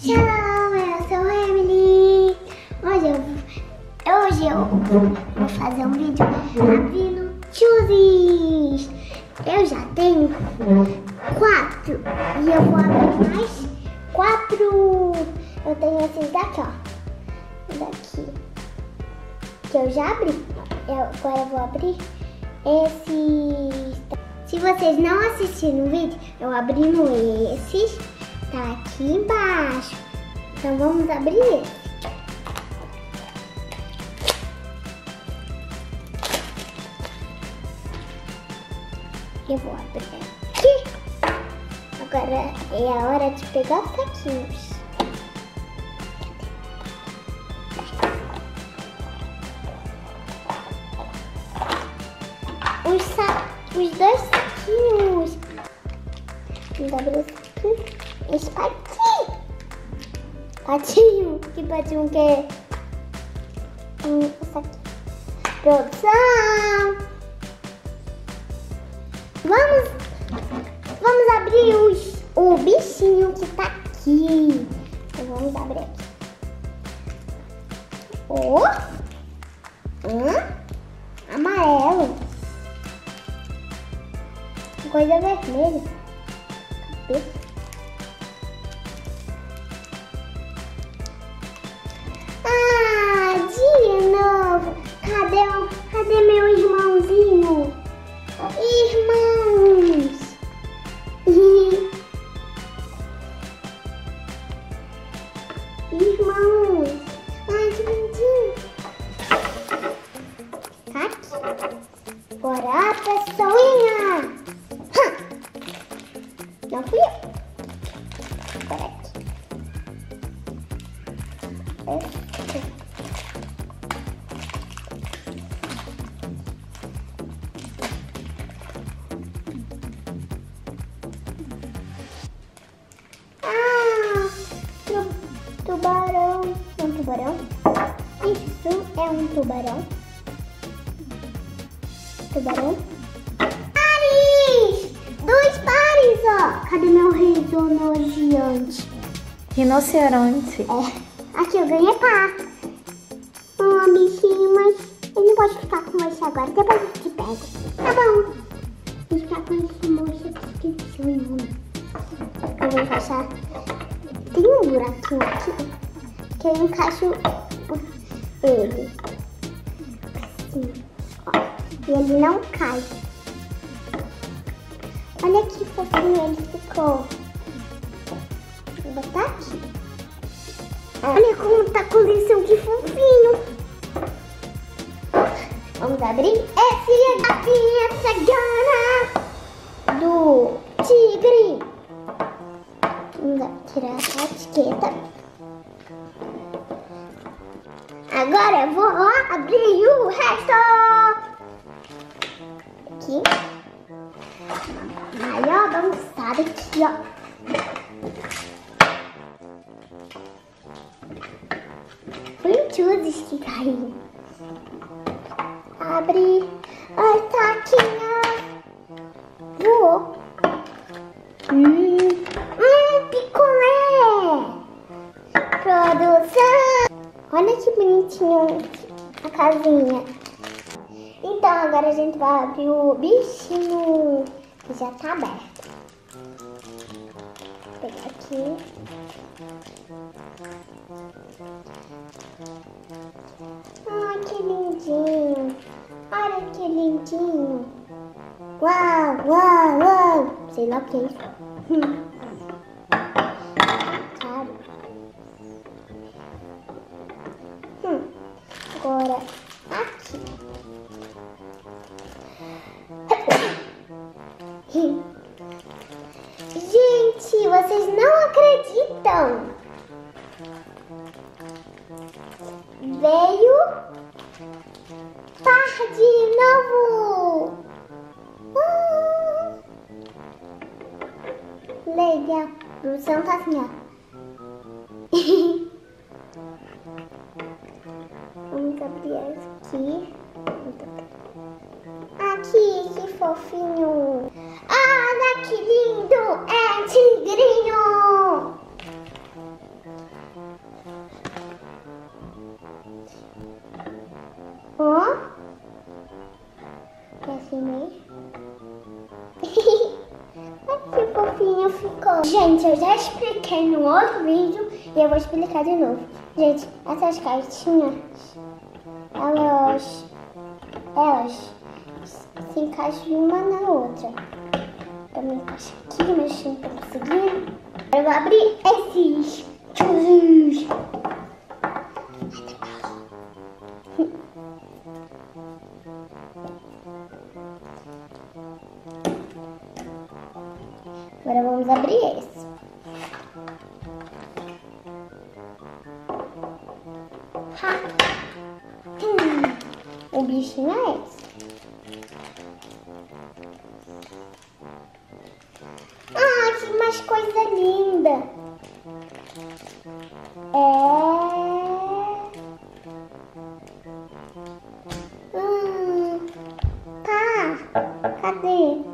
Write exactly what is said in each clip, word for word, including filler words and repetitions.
Shalom, eu sou a Emily. Hoje eu, hoje eu vou fazer um vídeo abrindo Choosies. Eu já tenho quatro e eu vou abrir mais quatro. Eu tenho esses daqui, ó. Daqui que eu já abri. Eu, agora eu vou abrir esses. Se vocês não assistiram o vídeo, eu abrindo esses. Tá aqui embaixo. Então vamos abrir esse. Eu vou abrir aqui. Agora é a hora de pegar os saquinhos. Os, sa os dois saquinhos. Vamos abrir esse aqui. Esse patinho. Patinho. Que patinho que é? Hum, esse aqui. Produção. Vamos, vamos abrir os, o bichinho que tá aqui. Então, vamos abrir aqui. Oh. Hum, amarelo. Coisa vermelha. Cabeça. Ah, de novo. Cadê, o, cadê meu irmãozinho? Irmãos. Irmãos. Ai, que bonitinho. Tá aqui. Agora a pessoinha. Não fui eu. Agora aqui. Esse. Ah, tubarão. É um tubarão? Isso é um tubarão. Tubarão. Pares! Dois pares, ó. Cadê meu rinoceronte? Rinoceronte. É. Aqui eu ganhei par. Um bichinho, mas ele não pode ficar com você agora. Depois eu te pego. Tá bom. Vou ficar com esse moço aqui que seu nome. Eu vou encaixar. Tem um buraquinho aqui que eu encaixo ele. Assim, ó. E ele não cai. Olha que fofinho ele ficou. Vou botar aqui. Olha como tá com lição, que fofinho. Vamos abrir esse aqui, essa gana do tigre. Vamos tirar a etiqueta. Agora eu vou abrir o resto. Aqui. Aí, ó, vamos estar aqui, ó. Foi um Choosies que caiu. Abre as taquinhas. Voou. Hum, hum, picolé. Produção. Olha que bonitinho a casinha. Então agora a gente vai abrir o bichinho que já tá aberto. Vou pegar aqui. Ai, que lindinho. Olha que lindinho. Uau, uau, uau. Sei lá o que é isso. Hum. Claro. Hum. Agora aqui. Gente, vocês não acreditam. Veio par de novo. Uh, legal. A produção tá assim, ó. Vamos abrir aqui. Aqui, que fofinho. Ah, olha que lindo. É tigrinho. Gente, eu já expliquei no outro vídeo e eu vou explicar de novo. Gente, essas cartinhas, elas, elas se encaixam uma na outra. Pra me encaixar aqui, mas não tô conseguindo. Eu vou abrir esses tchuzis. Agora vamos abrir esse. Ha. Hum. O bichinho é esse. Ah, que mais coisa linda. É... Hum. Tá. Cadê?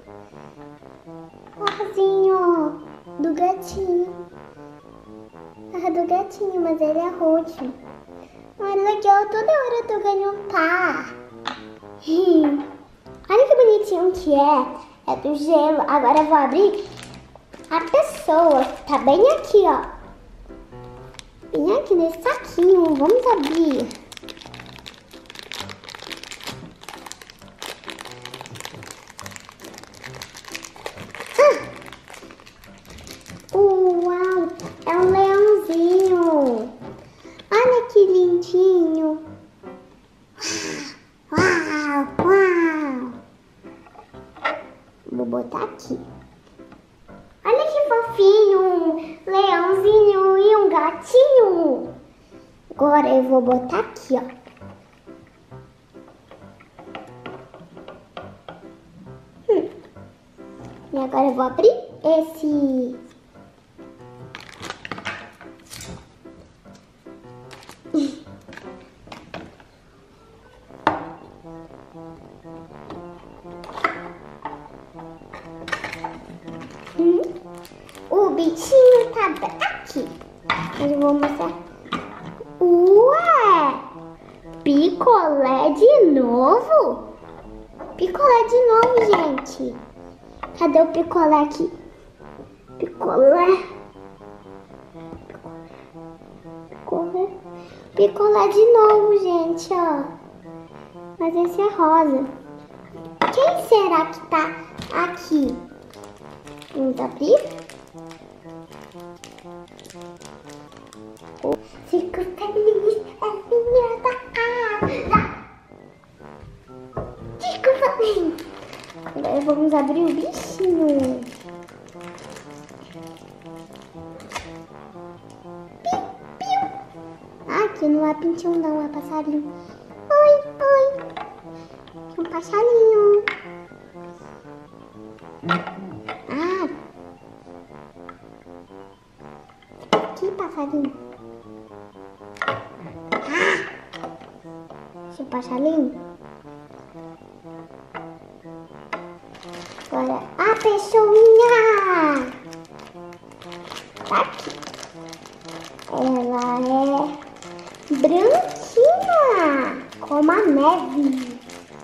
Rosinho do gatinho. Ah, do gatinho, mas ele é roxo. Ah, legal, toda hora eu tô ganhando um par. Hum. Olha que bonitinho que é. É do gelo. Agora eu vou abrir a pessoa. Tá bem aqui, ó. Bem aqui nesse saquinho. Vamos abrir. Uau, é um leãozinho. Olha que lindinho. Uau, uau. Vou botar aqui. Olha que fofinho. Um leãozinho e um gatinho. Agora eu vou botar aqui, ó. Hum. E agora eu vou abrir esse... Hum, o bichinho tá aqui. Eu vou mostrar. Ué! Picolé de novo? Picolé de novo, gente. Cadê o picolé aqui? Picolé. Picolé. Picolé de novo, gente, ó. Mas esse é rosa. Quem será que tá aqui? Vamos abrir. Fico feliz, é minha da casa. Desculpa. Agora vamos abrir o bichinho. Piu, piu. Ah, aqui não é pintinho não, é passarinho. Oi, oi. Um passarinho. Ah. Que passarinho. Ah. Esse passarinho. Agora a pessoinha. Tá aqui. Ela é branquinha, como a neve.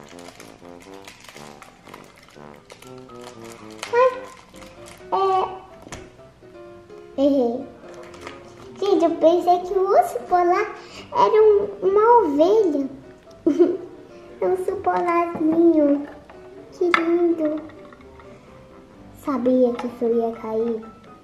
É... Errei. Gente, eu pensei que o urso polar era um, uma ovelha. É um urso polarzinho. Que lindo. Sabia que isso ia cair?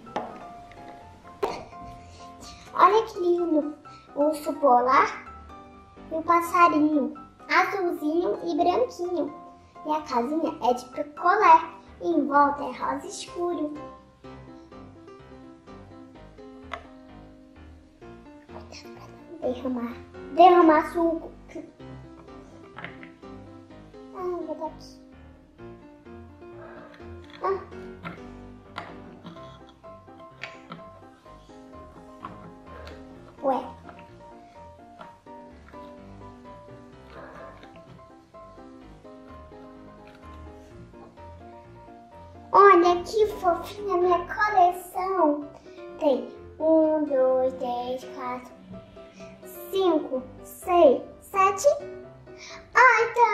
Olha que lindo. O urso polar e o passarinho. Azulzinho e branquinho. E a casinha é de picolé. E em volta é rosa escuro. Cuidado pra não derramar. Derramar suco. Ah, vou dar aqui. Ah. Ué. Olha que fofinha a minha coleção. Tem um, dois, três, quatro, cinco, seis, sete, oito.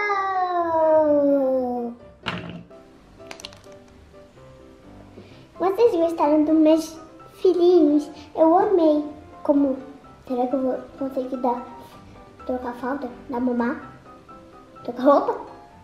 Vocês gostaram dos meus filhinhos? Eu amei. Como? Será que eu vou conseguir dar, trocar falta da mamá? Trocar roupa?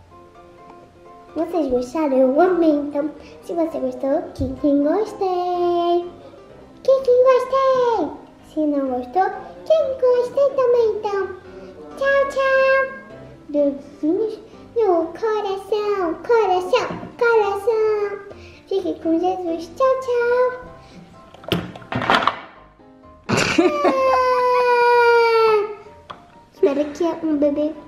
Vocês gostaram? Eu amei. Então, se você gostou, clique em gostei. Clique em gostei. Se não gostou, clique em gostei também. Então, tchau, tchau. Beijinhos no coração, coração, coração. Fique com Jesus. Tchau, tchau. Ah! Espero que um bebê